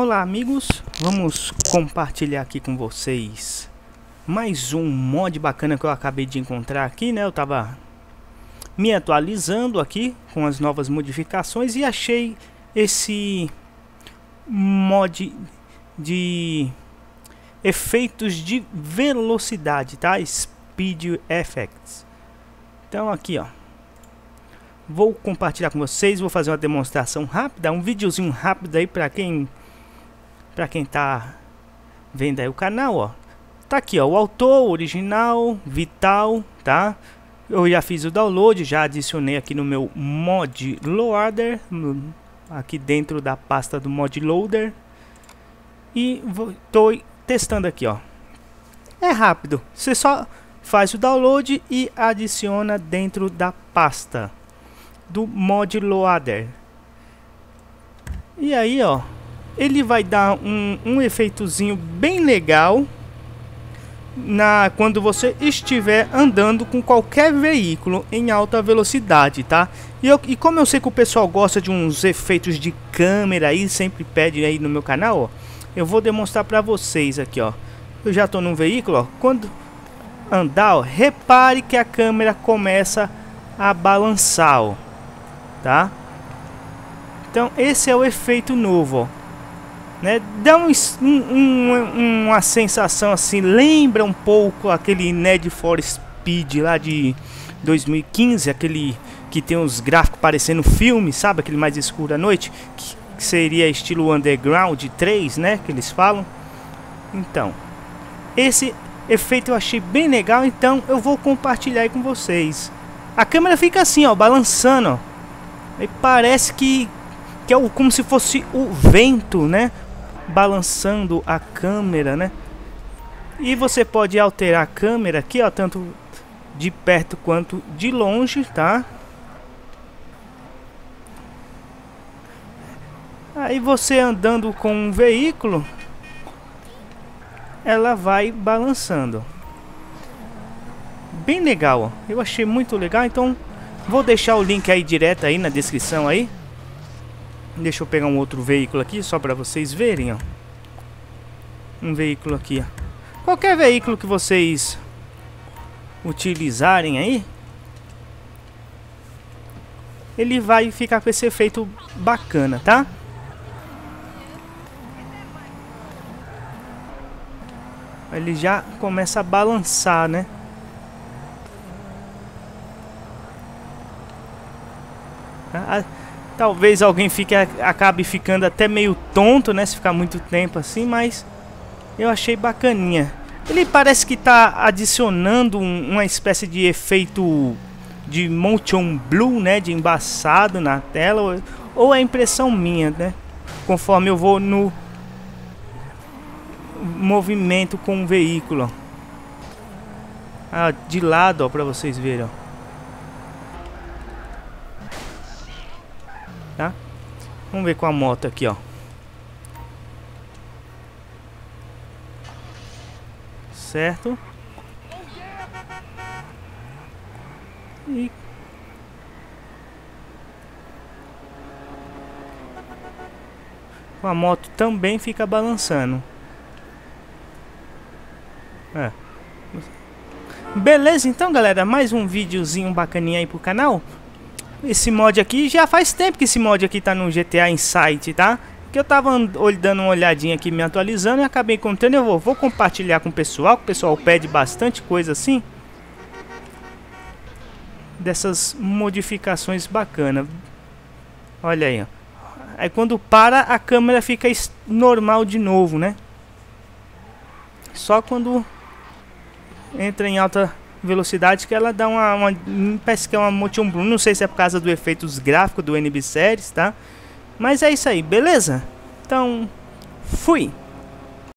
Olá amigos, vamos compartilhar aqui com vocês mais um mod bacana que eu acabei de encontrar aqui, né? Eu tava me atualizando aqui com as novas modificações e achei esse mod de efeitos de velocidade, tá? Speed Effects. Então aqui, ó, vou compartilhar com vocês, vou fazer uma demonstração rápida, um videozinho rápido aí para quem tá vendo aí o canal, ó. Tá aqui, ó, o autor, original, vital, tá? Eu já fiz o download, já adicionei aqui no meu mod loader, aqui dentro da pasta do mod loader. E tô testando aqui, ó. É rápido, você só faz o download e adiciona dentro da pasta do mod loader. E aí, ó, ele vai dar um efeitozinho bem legal quando você estiver andando com qualquer veículo em alta velocidade, tá? E como eu sei que o pessoal gosta de uns efeitos de câmera aí, sempre pede aí no meu canal, ó, eu vou demonstrar para vocês aqui, ó. Eu já tô num veículo, ó. Quando andar, ó, repare que a câmera começa a balançar, ó, tá? Então esse é o efeito novo, ó. Né? Dá uma sensação assim, lembra um pouco aquele Need for Speed lá de 2015, aquele que tem os gráficos parecendo filme, sabe? Aquele mais escuro à noite, que seria estilo Underground 3, né? Que eles falam. Então, esse efeito eu achei bem legal, então eu vou compartilhar aí com vocês. A câmera fica assim, ó, balançando, ó. Aí parece que é como se fosse o vento, né? Balançando a câmera, né? E você pode alterar a câmera aqui, ó, tanto de perto quanto de longe, tá? Aí você andando com um veículo, ela vai balançando. Bem legal, ó. Eu achei muito legal, então vou deixar o link aí direto aí na descrição aí. Deixa eu pegar um outro veículo aqui, só para vocês verem, ó. Um veículo aqui, ó. Qualquer veículo que vocês utilizarem aí, ele vai ficar com esse efeito bacana, tá? Ele já começa a balançar, né? Talvez alguém acabe ficando até meio tonto, né? Se ficar muito tempo assim, mas eu achei bacaninha. Ele parece que tá adicionando uma espécie de efeito de motion blue, né? De embaçado na tela. Ou é impressão minha, né? Conforme eu vou no movimento com o veículo. Ah, de lado, ó, pra vocês verem, ó. Tá? Vamos ver com a moto aqui, ó. Certo? E com a moto também fica balançando. É. Beleza, então galera, mais um videozinho bacaninha aí pro canal. Esse mod aqui, já faz tempo que esse mod aqui tá no GTA Insight, tá? Que eu tava dando uma olhadinha aqui, me atualizando e acabei encontrando. Eu vou compartilhar com o pessoal, que o pessoal pede bastante coisa assim. Dessas modificações bacanas. Olha aí, ó. Aí quando para, a câmera fica normal de novo, né? Só quando entra em alta velocidade que ela dá parece que é uma motion blue, não sei se é por causa do efeitos gráficos do NB Series, tá? Mas é isso aí, beleza? Então, fui!